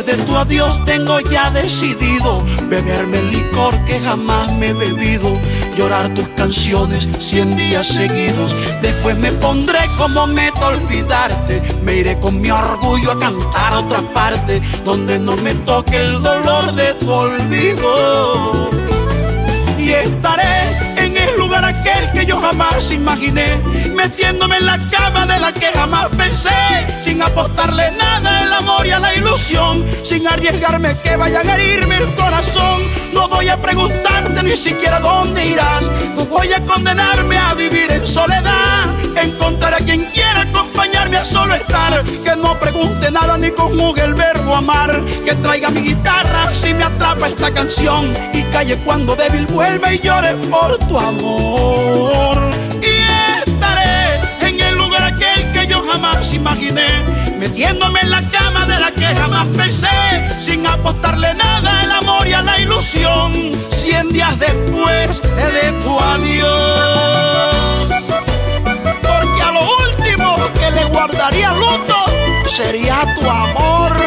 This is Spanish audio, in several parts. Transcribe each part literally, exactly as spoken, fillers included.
Después de tu adiós tengo ya decidido beberme el licor que jamás me he bebido, llorar tus canciones cien días seguidos. Después me pondré como meta olvidarte, me iré con mi orgullo a cantar a otra parte donde no me toque el dolor de tu olvido. Y estaré en el lugar aquel que yo jamás imaginé, metiéndome en la cama de la que jamás pensé, sin apostarle nada al amor y a la ilusión, sin arriesgarme que vayan a herirme el corazón. No voy a preguntarte ni siquiera dónde irás, no voy a condenarme a vivir en soledad. Encontraré a quien quiera acompañarme a solo estar, que no pregunte nada ni conjugue el verbo amar, que traiga mi guitarra si me atrapa esta canción y calle cuando débil vuelva y llore por tu amor. Y estaré en el lugar aquel que yo jamás imaginé, metiéndome en la cama de la que jamás pensé, sin apostarle nada al amor y a la ilusión, cien días después de tu adiós. Porque a lo último que le guardaría luto sería tu amor.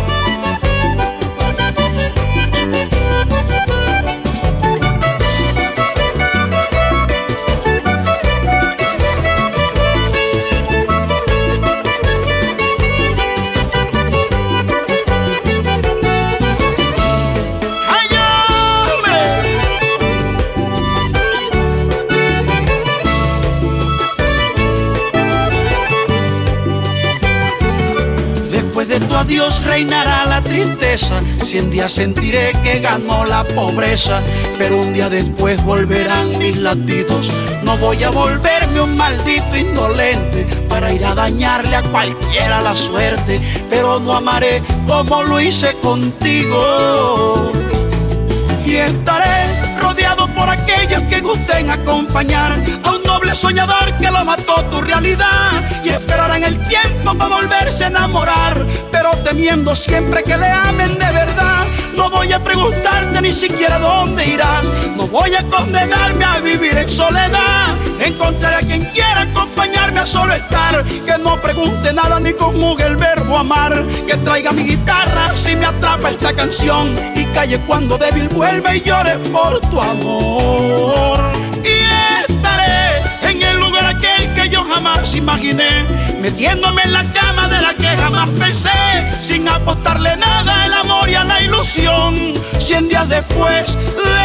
De tu adiós reinará la tristeza, cien días sentiré que ganó la pobreza, pero un día después volverán mis latidos. No voy a volverme un maldito indolente para ir a dañarle a cualquiera la suerte, pero no amaré como lo hice contigo. Y estaré rodeado por aquellos que gusten acompañar a un noble soñador que lo mató tu realidad, y esperarán el tiempo para volverse a enamorar, pero temiendo siempre que le amen de verdad. No voy a preguntarte ni siquiera dónde irás, no voy a condenarme a vivir en soledad. Encontraré a quien quiera acompañarme a solo estar, que no pregunte nada ni conjugue el verbo amar, que traiga mi guitarra si me atrapa esta canción y calle cuando débil vuelva y llore por tu amor. Y estaré en el lugar aquel que yo jamás imaginé, metiéndome en la cama de la que jamás pensé, sin apostarle nada al amor y a la ilusión, cien días después